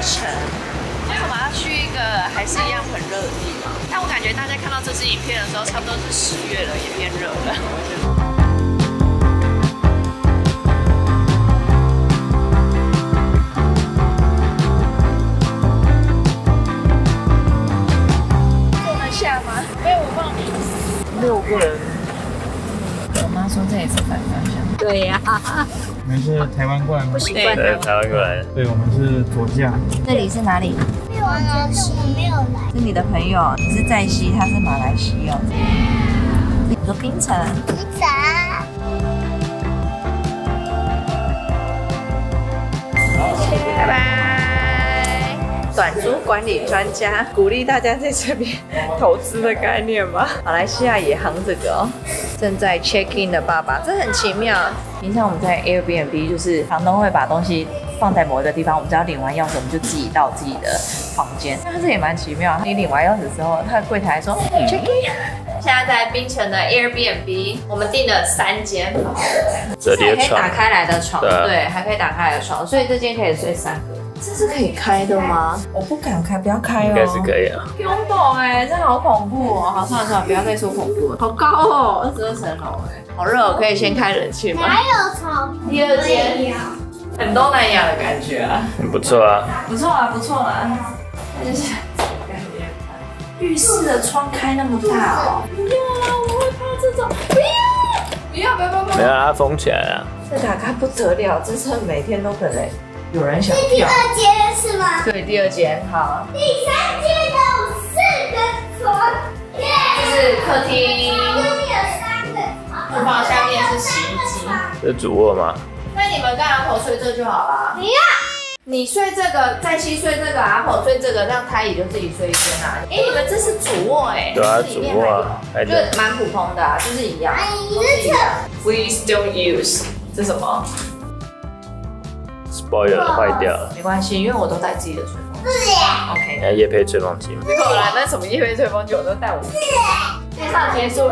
城。为什么要去一个还是一样很热的地方？但我感觉大家看到这支影片的时候，差不多是10月了，也变热了。 6个人， 我妈说这也是反方向。 对呀、 你们是台湾过来吗？ 不习惯对，台湾过来的。 对，我们是左驾。 这里是哪里？ 我没有来。 是你的朋友，你是在西，他是马来西亚。你说槟城。 你早。 拜拜。短租管理专家鼓励大家在这边投资的概念吗？马来西亚也行这个哦。正在 check in 的爸爸，这很奇妙。平常我们在 Airbnb 就是房东会把东西放在某一个地方，我们只要领完钥匙，我们就自己到自己的房间。但这也蛮奇妙，你领完钥匙之后，他的柜台说 check in。现在在槟城的 Airbnb， 我们订了3间房， 折叠可以打床， 开来的床， 对对，还可以打开来的床，所以这间可以睡3个。这是可以开的吗？我不敢开，不要开哦。 应该是可以啊。 不用懂哎，这好恐怖哦！好，算了算了，不要再说恐怖了。好高哦，22层楼哎，好热哦，可以先开冷气吗？ 哪有床？ 第2间，很东南亚的感觉啊， 很不错啊。 不错啊，不错啊。那就是浴室的窗开那么大哦。不要啦，我会怕这种。不要，不要！ 没有让它封起来啊。 这打开不得了，这是每天都可能有人想第跳。 2间是吗？ 对，第2间好。 第3间有4个床， 这是客厅， 这里有3个床， 厨房下面是洗衣机。 这是主卧吗？ 那你们跟阿婆睡这就好啦。 不要。 你睡这个，在西睡这个，阿婆睡这个，让胎姨就自己睡一间啊。哎，你们这是主卧哎， 对啊， 这里主面还有卧啊，还就是蛮普通的啊，就是一样。 你是厕 Please don't use， 这什么？ spoiler 坏掉了。 没关系，因为我都带自己的吹风机。OK。 你看夜配吹风机吗？ 后来那什么夜配吹风机，我都带我。介绍结束了。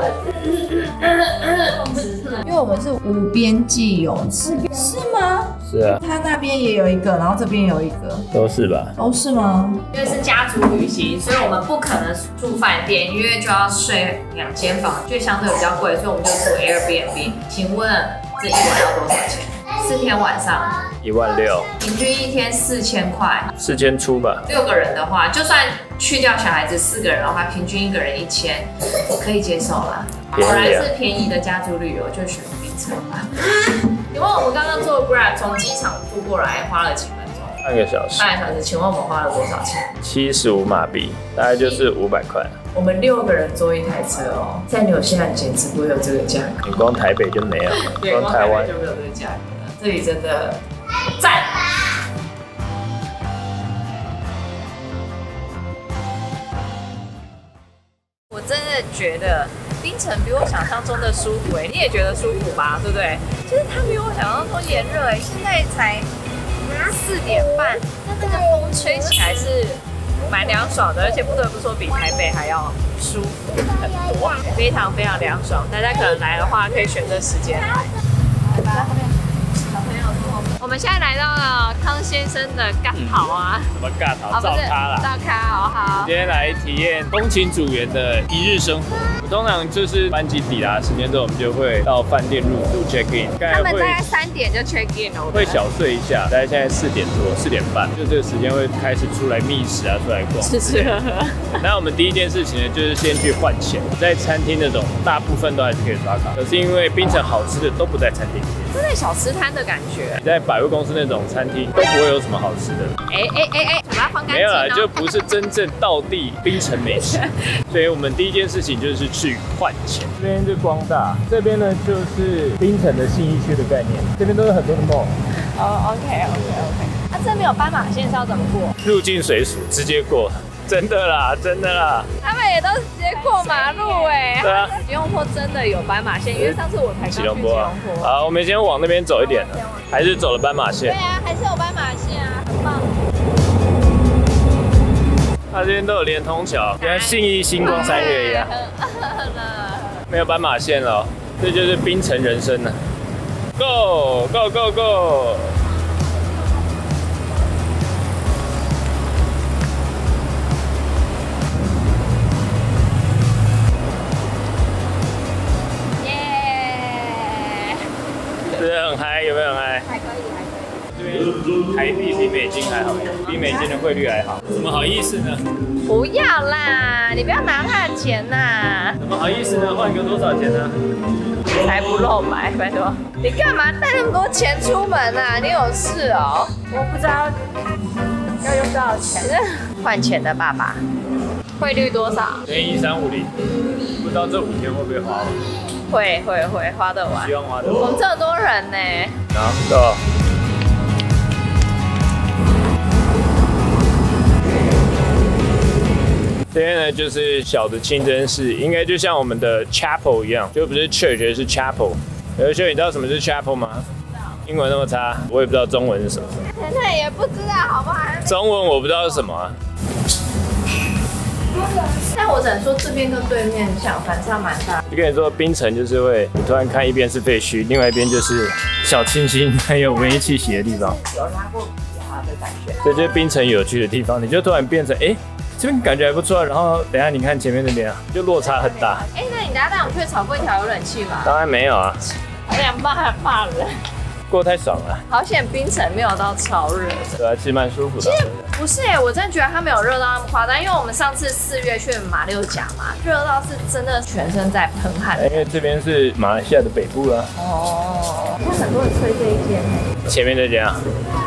因为我们是无边际泳池，是吗？ 是啊， 它那边也有一个，然后这边有一个。 都是吧？ 都是吗？因为是家族旅行，所以我们不可能住饭店，因为就要睡2间房，就相对比较贵，所以我们就住 Airbnb。请问这1晚要多少钱？4天晚上 16000， 平均1天4000块 4000出吧。 ，6个人的话，就算去掉小孩子4个人的话，平均1个人1000，可以接受啦。果然是便宜的家族旅游，就选槟城吧。请问我们刚刚坐 Grab 从机场住过来花了几分钟半个小时， ？半个小时，请问我们花了多少钱 75马币，大概就是500块。 我们6个人坐一台车哦，在纽西兰简直不会有这个价格， 你光台北就没有， 对， 光台湾就没有这个价格了。这里真的赞。我真的觉得槟城比我想象中的舒服哎，你也觉得舒服吧？对不对？就是它比我想象中炎热哎，现在才4点半，那这个风吹起来是蛮凉爽的，而且不得不说比台北还要舒服很多，非常非常凉爽。大家可能来的话，可以选这时间来。我们现在来到了康先生的干跑啊， 什么尬逃照咖啦。 照咖哦，好。 今天来体验风情组员的1日生活。我通常就是班机抵达时间之后，我们就会到饭店入住 check in。 他们大概3点就 check in 了， 会小睡一下，大概现在4点多4点半，就这个时间会开始出来觅食啊，出来逛。 吃吃喝喝。 那我们第一件事情呢，就是先去换钱。在餐厅那种大部分都还是可以刷卡，可是因为槟城好吃的都不在餐厅里面， 真的小吃摊的感觉。 你在百货公司那种餐厅都不会有什么好吃的。 嘴巴放干净哦。 没有啦，就不是真正道地槟城美食。所以我们第一件事情就是去换钱。这边是光大，这边呢就是槟城的信义区的概念，这边都是很多的 mall。 哦 OK。那这没有斑马线是要怎么过？ 入境随俗，直接过。真的啦，真的啦。 他们也都直接过马路哎。 对啊。 吉隆坡真的有斑马线，因为上次我才刚去吉隆坡。 好，我们先往那边走一点了，还是走了斑马线？ 对啊，还是有斑马线啊，很棒。 它这边都有连通桥，跟信义星光3月一样。没有斑马线了，这就是槟城人生了。Go！ 台币比美金还好，比美金的汇率还好，怎么好意思呢？ 不要啦，你不要拿他的钱呐！ 怎么好意思呢？换个多少钱呢？ 财不露白，拜托。你干嘛带那么多钱出门啊？你有事哦？ 我不知道要用多少钱。 换钱的爸爸，汇率多少？ 乘以1350，不知道这5天会不会花完？ 会花得完。 希望花得完。 我们这么多人呢。 拿到。这边呢就是小的清真寺，应该就像我们的 chapel 一样，就不是 church， 是 chapel。有秀，你知道什么是 chapel 吗？英文那么差，我也不知道中文是什么。 现在也不知道，好不好？ 中文我不知道是什么啊。 但我只能说这边跟对面像反差蛮大。 就跟你说，槟城就是会，你突然看一边是废墟，另外一边就是小清新，还有文艺气息的地方。 有拉过皮哈的感觉。 这就是槟城有趣的地方，你就突然变成这边感觉还不错，然后等一下你看前面那边啊，就落差很大。 那你等下带我们去炒粿条有冷气吗？ 当然没有啊， 有点怕冷。 过太爽了。 好险槟城没有到超热的。 对啊，其实蛮舒服的。 其实不是我真的觉得它没有热到那么夸张，因为我们上次4月去马六甲嘛，热到是真的全身在喷汗。 因为这边是马来西亚的北部啦。 哦，看很多人吹这一间。 前面这间啊。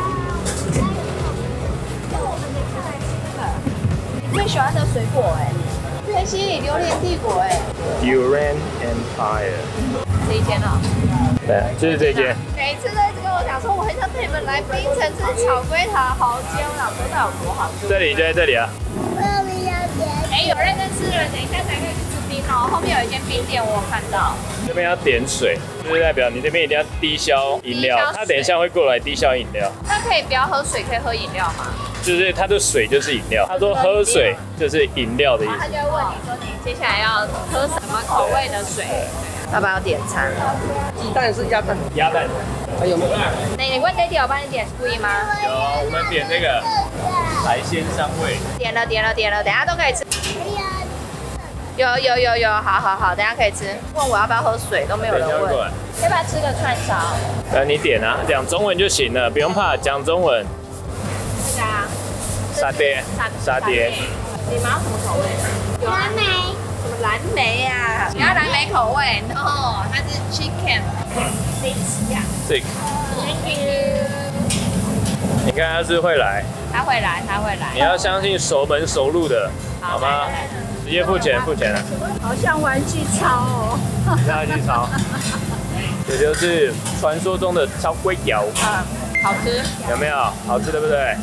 最喜欢的水果瑞西里榴莲帝国 Durian Empire。 这一间哦。 对，就是这间。 每次都一直跟我讲说，我很想带你们来槟城吃炒粿条豪煎，我想说那有多好吃。 这里就在这里啊。 有认真吃的人，等一下才可以去吃冰哦。后面有一间冰店，我有看到。 这边要点水，就是代表你这边一定要低消饮料。他等一下会过来低消饮料。 那可以不要喝水，可以喝饮料吗？ 就是他的水就是饮料，他说喝水就是饮料的意思。 他就会问你说你接下来要喝什么口味的水，要不要点餐？ 鸡蛋是鸭蛋， 鸭蛋。 还有那你问 Daddy 我帮你点贵吗？ 有，我们点那个海鲜香味。 点了，等下都可以吃。有，好，等下可以吃。问我要不要喝水都没有人问。要不要吃个串烧？ 你点啊，讲中文就行了，不用怕，讲中文。 这个啊。 沙爹。 你们要什么口味？ 蓝莓。 什么蓝莓呀？你要蓝莓口味？No， 它是 chicken。 Six。 Thank you。 你看他是会来。 他会来。 你要相信熟门熟路的，好吗？直接付钱了。 好像玩具超哦。 玩具超。这就是传说中的炒粿条。 好吃。 有没有？好吃对不对？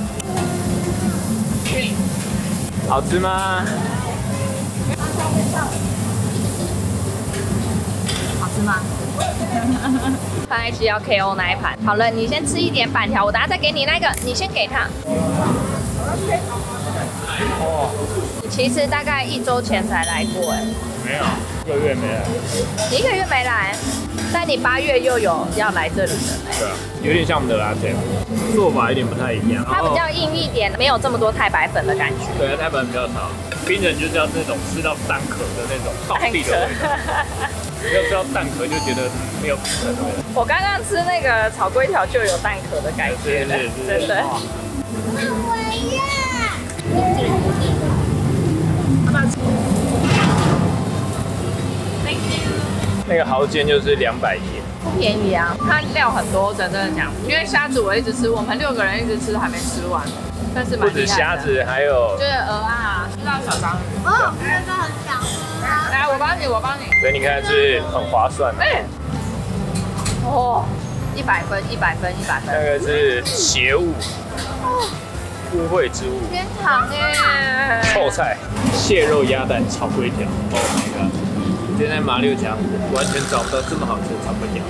好吃吗？ 好吃吗？看来是要 KO 那一盘。好了，你先吃一点板条，我等下再给你那个，你先给他。 哦， 你其实大概1周前才来过没有，1个月没来。 你1个月没来，但你8月又有要来这里的。 对啊，有点像我们的 latte， 做法有点不太一样。 它比较硬一点，没有这么多太白粉的感觉。 对，太白粉比较少。槟城就是要那种吃到蛋壳的那种道地的味道。要吃到蛋壳就觉得没有槟城的味道。 我刚刚吃那个炒粿条就有蛋壳的感觉，真的。 那个蚝煎就是210， 不便宜啊，它料很多，真的讲，因为虾子我一直吃，我们6个人一直吃还没吃完，但是不止虾子，还有就是鹅啊，吃到小章鱼。 哦，那个很小。 来，我帮你。 所以你看是很划算的。 哦，100分。 那个是邪物，污秽之物。 天堂耶！ 臭菜，蟹肉鸭蛋炒粿条。Oh my god！ 今天在马六甲完全找不到这么好吃的炒粿条。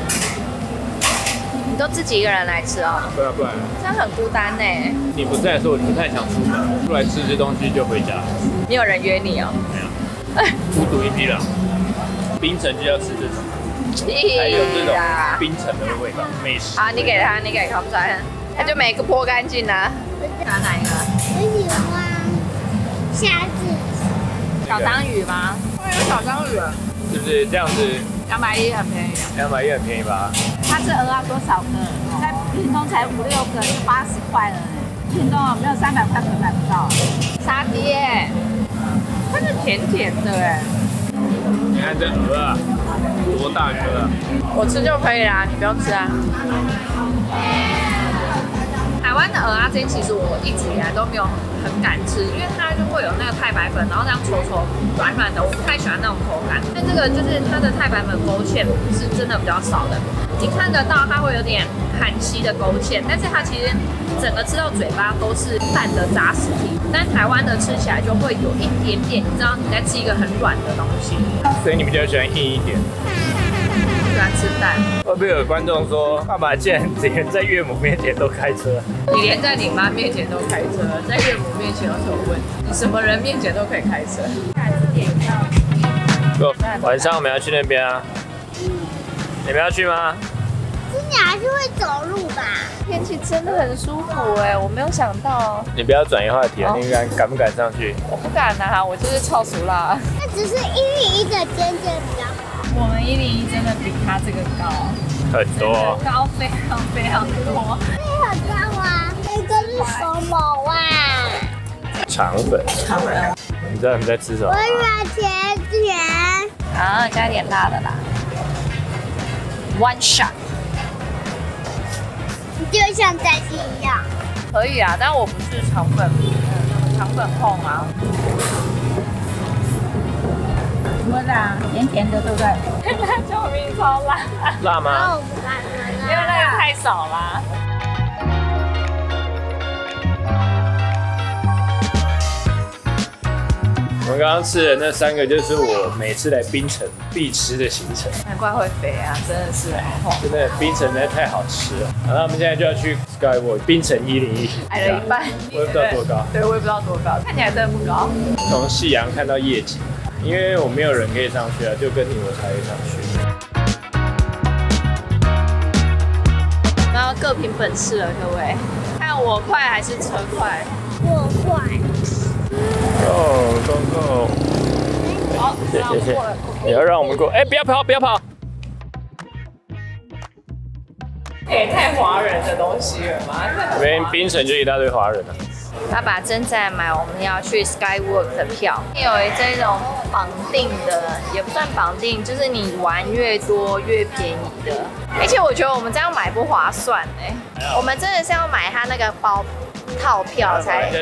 你都自己一个人来吃哦？ 对啊，不然这样很孤单呢。 你不在的时候，我不太想出门，出来吃这东西就回家。 你有人约你哦？ 没有，孤独一匹狼。槟城就要吃这种，还有这种槟城的味道，美食。 好，你给他不然他就每个泼干净啊。拿哪一个？ 我喜欢虾子。 小章鱼吗？ 有小章鱼， 是不是这样子 210很便宜啊。 ？210很便宜吧？ 它是鹅啊多少个？在运动才5、6个就80块了呢。运动没有300块可能买不到。沙爹，它是甜甜的哎。 你看这鹅啊，多大颗啊！ 我吃就可以啦，你不用吃啊。台湾的蚵仔煎其实我一直以来都没有很敢吃，因为它就会有那个太白粉，然后这样稠稠软软的，我不太喜欢那种口感。但这个就是它的太白粉勾芡是真的比较少的，你看得到它会有点含稀的勾芡，但是它其实整个吃到嘴巴都是蛋的扎实体，但台湾的吃起来就会有一点点，你知道你在吃一个很软的东西。 所以你比较喜欢硬一点。 喜欢吃蛋。 会不会有观众说，爸爸竟然连在岳母面前都开车？ 你连在你妈面前都开车，在岳母面前有什么问题？你什么人面前都可以开车。 晚上我们要去那边啊，你们要去吗？ 今年还是会走路吧？ 天气真的很舒服哎，我没有想到。 你不要转移话题啊，你敢不敢上去？ 我不敢啊，我就是超熟辣。 那只是101的尖尖比较好。 我们101真的比他这个高很多， 高非常非常多。 这很高啊，这个是什么啊？ 肠粉。肠粉。你知道你在吃什么吗？ 我要甜甜。 啊，加点辣的啦。One shot。 就像在地一样。 可以啊，但我不是肠粉控啊。什么辣？甜甜的，对不对？辣椒米超辣。 辣吗？ 因为那个太少啦。 我们刚刚吃的那3个，就是我每次来槟城必吃的行程。 难怪会肥啊，真的是真的，槟城实在太好吃了。然后我们现在就要去 Skywalk 槟城101， 矮了一半， 我也不知道多高。 对，我也不知道多高，看起来真的不高。 从夕阳看到夜景，因为我没有人可以上去啊，就跟你我才可以上去。然后各凭本事了，各位，看我快还是车快？ 我快。 Go。 好， 谢谢。你要让我们过？哎，不要跑，不要跑！ 也太华人的东西了嘛！ 这边槟城就一大堆华人了。 爸爸正在买我们要去 Skywalk 的票，有这种绑定的，也不算绑定，就是你玩越多越便宜的。而且我觉得我们这样买不划算哎，我们真的是要买它那个包套票才。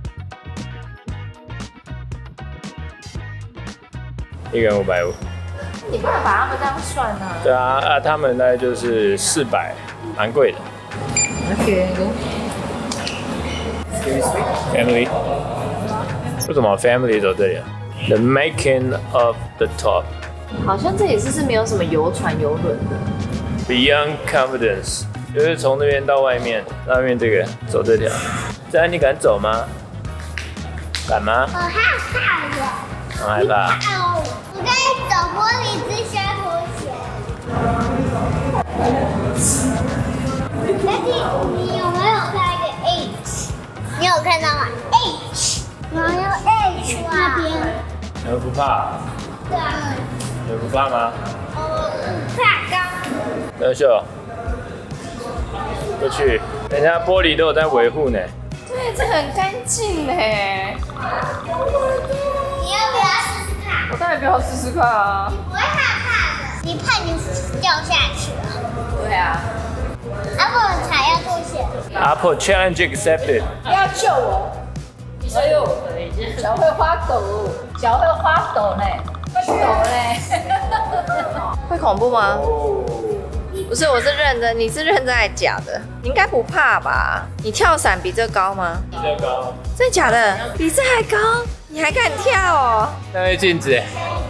一个人550。 你爸爸他们这样算呢？ 对啊，他们大概就是400，蛮贵的。Family， 为什么 Family 走这里啊 ？The making of the top。 好像这也是没有什么游船游轮的。 Beyond Confidence， 就是从那边到外面这个走这条。这样你敢走吗？敢吗？ 我害怕的。 我害怕。 我可以走玻璃之下拖鞋。daddy，你有没有看一个 H？ 你有看到吗 ？H， 然后 H 那边。 你们不怕？ 对啊。 你们不怕吗？ 不怕高。 优秀。过去，人家玻璃都有在维护呢。 对，这很干净哎。 你要不要试试看？ 我当然不要试试看啊。 你不会害怕的，你怕你掉下去了。 对啊。 阿伯才要脱险。 Apple challenge accepted。 不要救我！哎呦，小会花抖，小会花抖呢，会抖嘞。会恐怖吗？不是，我是认真，你是认真还是假的？你应该不怕吧？你跳伞比这高吗？ 比这高。 真的假的？比这还高？你还敢跳哦？ 那面镜子。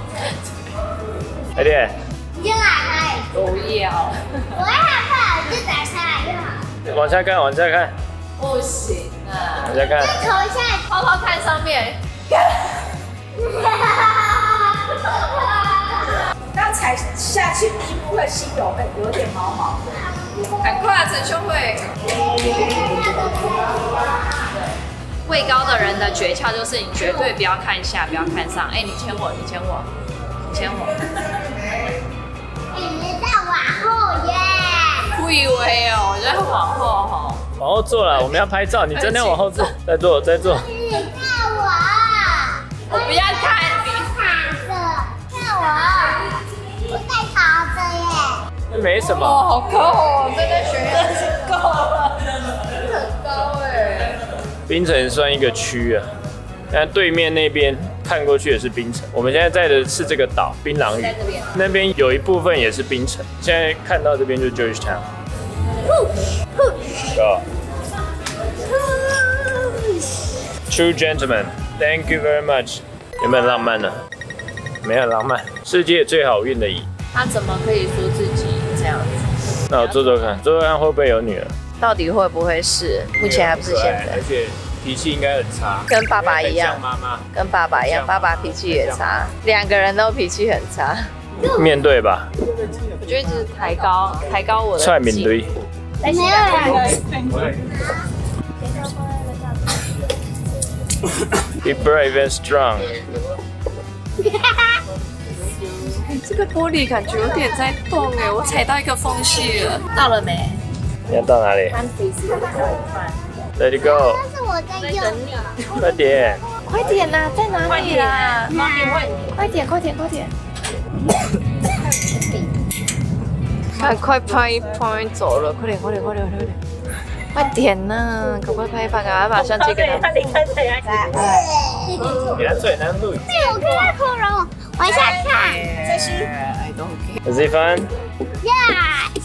来点。 你就打开。 不要。 我会害怕，我就打开来就好。 往下看，往下看。 不行啊！ 往下看。 头一下， 偷偷看上面。刚踩下去第一步会心有点毛毛的，赶快啊，陈兄会。位高的人的诀窍就是你绝对不要看下，不要看上。哎，你牵我，你牵我，你牵我。 你在往后耶。 故以为哦，我觉得往后哈。 往后坐了，我们要拍照，你真的要往后坐，再坐，再坐。 你看我， 我不要看你。 看我在跑着耶。 这没什么。 哦，好高哦，这个学院是够了，很高哎。 槟城算一个区啊，但对面那边看过去也是槟城。我们现在在的是这个岛槟榔屿，那边有一部分也是槟城。现在看到这边就是 Georgetown。Go. True gentleman, thank you very much. 有没有很浪漫呢？没有很浪漫。世界最好运的椅。 他怎么可以说自己这样子？ 那我坐坐看，坐坐看会不会有女儿？ 到底会不会是？目前还不是现在。 而且脾气应该很差， 跟爸爸一样， 妈妈跟爸爸一样，爸爸脾气也差，两个人都脾气很差。 面对吧。 我觉得一直抬高我的。 蔡面对。 没有人。 Be brave and strong。 这个玻璃感觉有点在动哎，我踩到一个缝隙了。到了没？ 你要到哪里？Let it go。 但是我在用的。 快点。 快点啦，在哪里啦？快点，快点，快点！赶快拍一拍，走了，快点，快点，快点，快点！快点呐，赶快拍一拍，赶快把相机给他。 给他最难录。 对，我看到恐龙，往下看。 这是 I don't care。 Is it fun? Yes。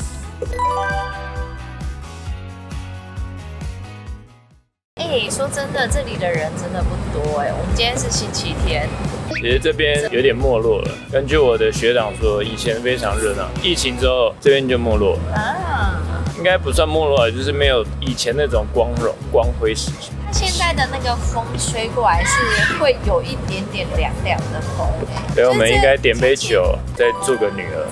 哎，说真的，这里的人真的不多哎。我们今天是星期天。 其实这边有点没落了。根据我的学长说，以前非常热闹，疫情之后这边就没落啊。 应该不算没落，就是没有以前那种光荣、光辉时期。 它现在的那个风吹过来是会有一点点凉凉的风。 所以我们应该点杯酒，再做个女儿。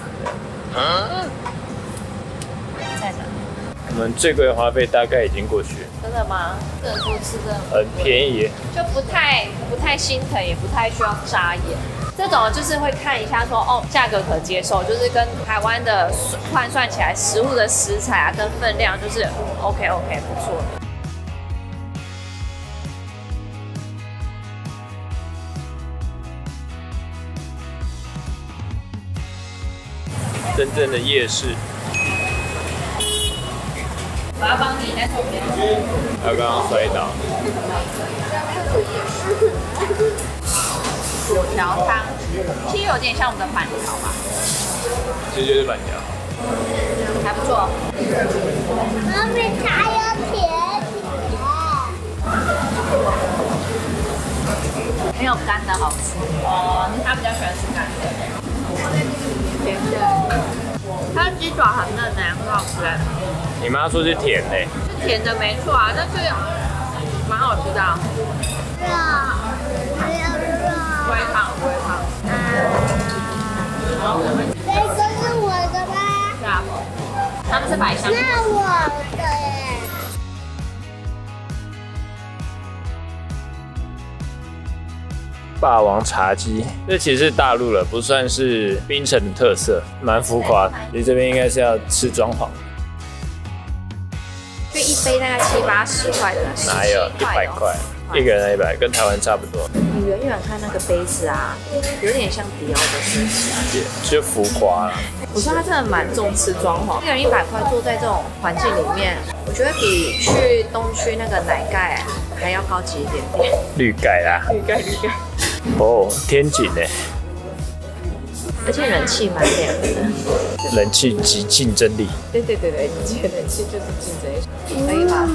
在哪？ 我们最贵的花费大概已经过去了。 真的吗？这个多吃的很便宜耶， 就不太心疼，也不太需要眨眼。这种就是会看一下说，哦，价格可接受，就是跟台湾的换算起来，食物的食材啊跟分量就是 OK 不错的。 真正的夜市。 我要帮你在左边。 他刚刚摔倒。 薯条汤，其实有点像我们的板条吧。 这就是板条。 还不错。 后面还有甜点。 没有干的好吃哦，他比较喜欢吃干的。甜的，它的鸡爪很嫩呢，很好吃哎。 你妈说是甜的， 是甜的没错啊，但是蛮好吃的。 肉，还有肉。 不会胖。 这个是我的吗？ 是啊，他们是百香。 那我的耶。 霸王茶鸡，这其实是大陆了，不算是槟城的特色，蛮浮夸的。其实这边应该是要吃装潢。 就一杯大概70-80块的， 哪有100块？一个人100，跟台湾差不多。 你远远看那个杯子啊，有点像迪奥的设计， 就浮夸了。 我说他真的蛮重视装潢，一个人100块坐在这种环境里面，我觉得比去东区那个奶盖还要高级一点点。 绿盖啦， 绿盖。 哦，天井呢？ 而且人气蛮亮的， 人气及竞争力。 对，你觉得人气就是竞争力，可以吗？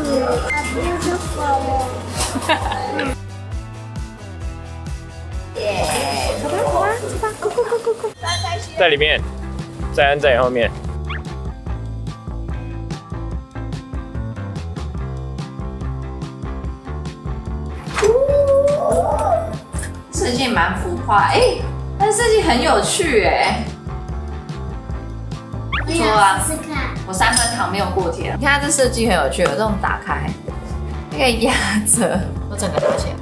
耶，走吧，go， 在里面，在安在你后面。 设计蛮浮夸，但设计很有趣我想试试看。 我3分糖没有过甜，你看它这设计很有趣，有这种打开，可以压着，我整个拿起来。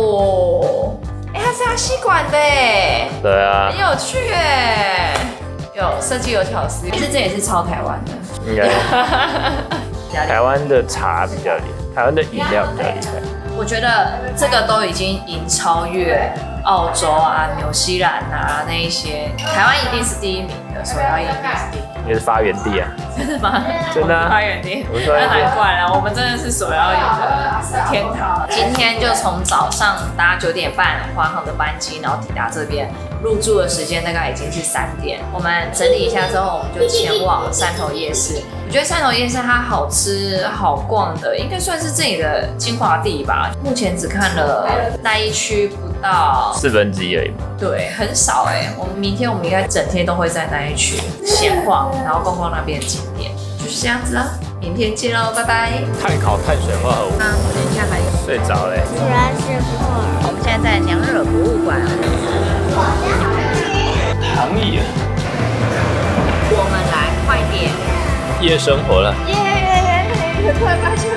哦，它是要吸管的对啊很，有趣有设计有巧思，其实这也是抄台湾的。 应该。台湾的茶比较厉害，台湾的饮料比较厉害。 我觉得这个都已经超越澳洲啊、纽西兰啊那一些，台湾一定是第一名的，首要一定是第一名。 也是发源地啊。 真的吗？ 真的啊。 发源地，那难怪了，我们真的是首要赢的天堂。今天就从早上搭9点半华航的班机，然后抵达这边，入住的时间大概已经是3点。我们整理一下之后，我们就前往汕头夜市。我觉得汕头夜市它好吃好逛的，应该算是这里的精华地吧。目前只看了那一区不到 1/4而已嘛。 对，很少哎。明天我们应该整天都会在那一区闲逛，然后逛逛那边的景点，就是这样子啦。明天见喽，拜拜。 碳烤碳水化合物。 等一下还有睡着嘞。 主要是我们现在在娘惹博物馆。 躺椅。 我们来快点。 夜生活了。 耶！突然发现